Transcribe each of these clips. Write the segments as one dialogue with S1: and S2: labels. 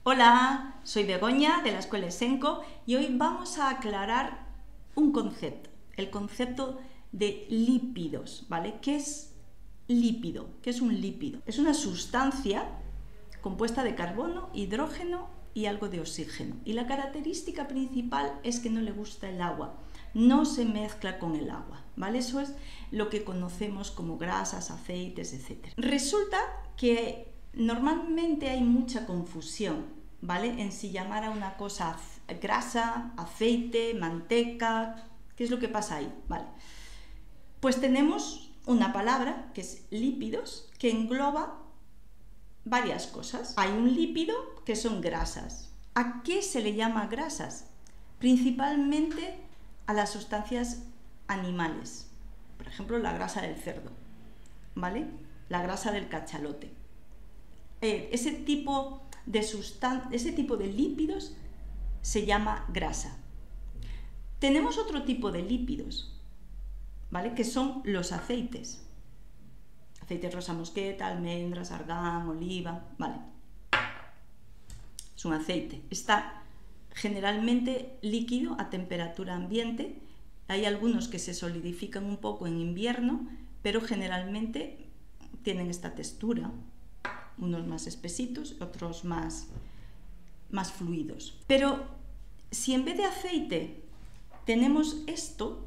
S1: Hola, soy Begoña de la Escuela Esenco y hoy vamos a aclarar un concepto, el concepto de lípidos, ¿vale? ¿Qué es lípido? ¿Qué es un lípido? Es una sustancia compuesta de carbono, hidrógeno y algo de oxígeno. Y la característica principal es que no le gusta el agua, no se mezcla con el agua, ¿vale? Eso es lo que conocemos como grasas, aceites, etc. Resulta que normalmente hay mucha confusión, ¿vale? En si llamar a una cosa grasa, aceite, manteca. ¿Qué es lo que pasa ahí? ¿Vale? Pues tenemos una palabra que es lípidos, que engloba varias cosas. Hay un lípido que son grasas. ¿A qué se le llama grasas? Principalmente a las sustancias animales. Por ejemplo, la grasa del cerdo, ¿vale? La grasa del cachalote. Ese tipo de lípidos se llama grasa. Tenemos otro tipo de lípidos, ¿vale? Que son los aceites. Aceite de rosa mosqueta, almendras, argán, oliva, ¿vale? Es un aceite. Está generalmente líquido a temperatura ambiente. Hay algunos que se solidifican un poco en invierno, pero generalmente tienen esta textura. Unos más espesitos, otros más fluidos. Pero si en vez de aceite tenemos esto,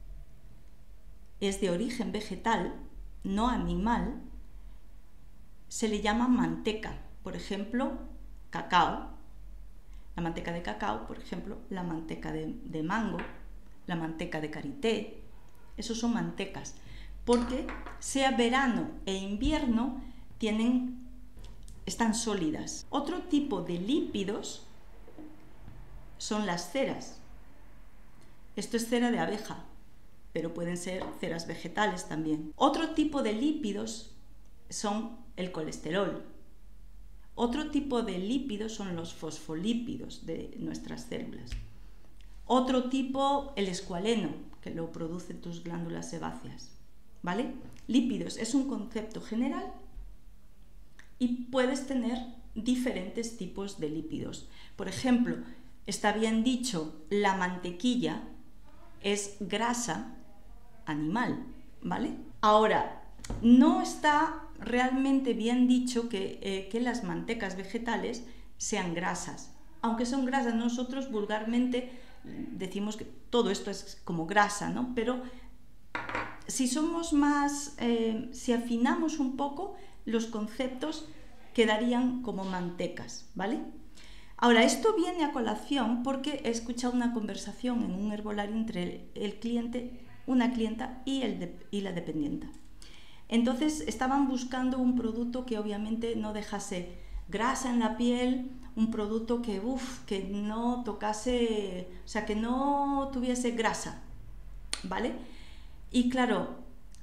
S1: es de origen vegetal, no animal, se le llama manteca. Por ejemplo, cacao, la manteca de cacao, por ejemplo, la manteca de mango, la manteca de karité, esos son mantecas, porque sea verano e invierno están sólidas. Otro tipo de lípidos son las ceras. Esto es cera de abeja, pero pueden ser ceras vegetales también. Otro tipo de lípidos son el colesterol. Otro tipo de lípidos son los fosfolípidos de nuestras células. Otro tipo, el escualeno, que lo producen tus glándulas sebáceas, ¿vale? Lípidos es un concepto general y puedes tener diferentes tipos de lípidos. Por ejemplo, está bien dicho, la mantequilla es grasa animal, ¿vale? Ahora, no está realmente bien dicho que las mantecas vegetales sean grasas. Aunque son grasas, nosotros vulgarmente decimos que todo esto es como grasa, ¿no? Pero si somos más, si afinamos un poco, los conceptos quedarían como mantecas, ¿vale? Ahora, esto viene a colación porque he escuchado una conversación en un herbolario entre el cliente, una clienta y la dependienta. Entonces estaban buscando un producto que obviamente no dejase grasa en la piel, un producto que no tocase, o sea, que no tuviese grasa, ¿vale? Y claro,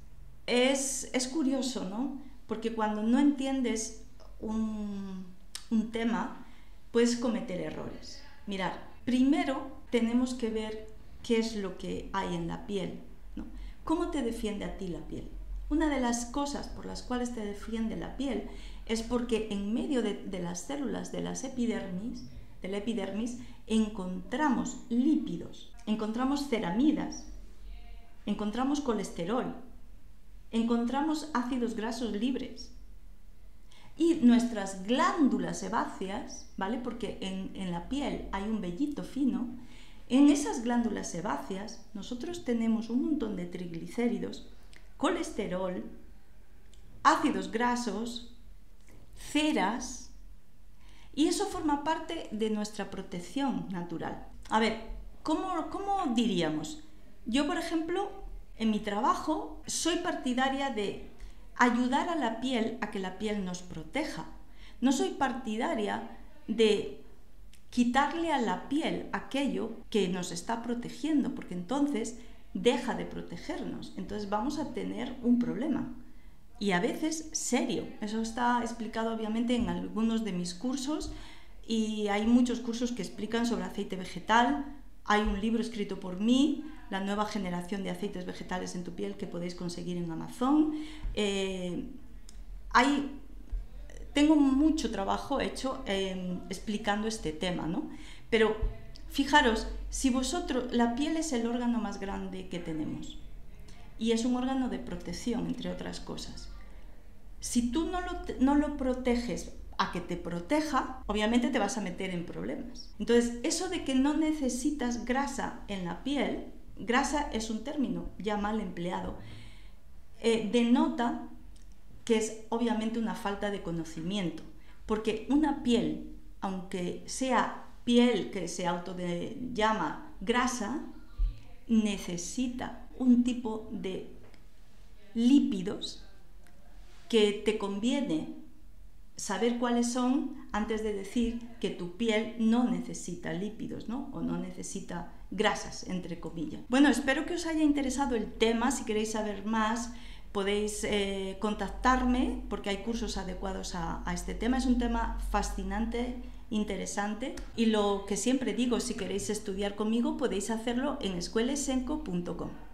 S1: es curioso, ¿no? Porque cuando no entiendes un tema, puedes cometer errores. Mirad, primero tenemos que ver qué es lo que hay en la piel, ¿no? ¿Cómo te defiende a ti la piel? Una de las cosas por las cuales te defiende la piel es porque en medio de las células de la epidermis, encontramos lípidos, encontramos ceramidas, encontramos colesterol, encontramos ácidos grasos libres. Y nuestras glándulas sebáceas, ¿vale? Porque en la piel hay un vellito fino. En esas glándulas sebáceas nosotros tenemos un montón de triglicéridos, colesterol, ácidos grasos, ceras, y eso forma parte de nuestra protección natural. A ver, ¿cómo diríamos? Yo, por ejemplo, en mi trabajo soy partidaria de ayudar a la piel a que la piel nos proteja. No soy partidaria de quitarle a la piel aquello que nos está protegiendo, porque entonces deja de protegernos. Entonces vamos a tener un problema. Y a veces serio. Eso está explicado obviamente en algunos de mis cursos y hay muchos cursos que explican sobre aceite vegetal. Hay un libro escrito por mí, La nueva generación de aceites vegetales en tu piel, que podéis conseguir en Amazon. Hay tengo mucho trabajo hecho explicando este tema, ¿no? Pero fijaros, si vosotros, la piel es el órgano más grande que tenemos y es un órgano de protección, entre otras cosas. Si tú no lo proteges a que te proteja, obviamente te vas a meter en problemas. Entonces, eso de que no necesitas grasa en la piel, grasa es un término ya mal empleado, denota que es obviamente una falta de conocimiento, porque una piel, aunque sea piel que se llama grasa, necesita un tipo de lípidos que te conviene saber cuáles son antes de decir que tu piel no necesita lípidos, ¿no? O no necesita grasas, entre comillas. Bueno, espero que os haya interesado el tema. Si queréis saber más, podéis contactarme porque hay cursos adecuados a este tema. Es un tema fascinante, interesante, y lo que siempre digo, si queréis estudiar conmigo podéis hacerlo en escuelesenco.com.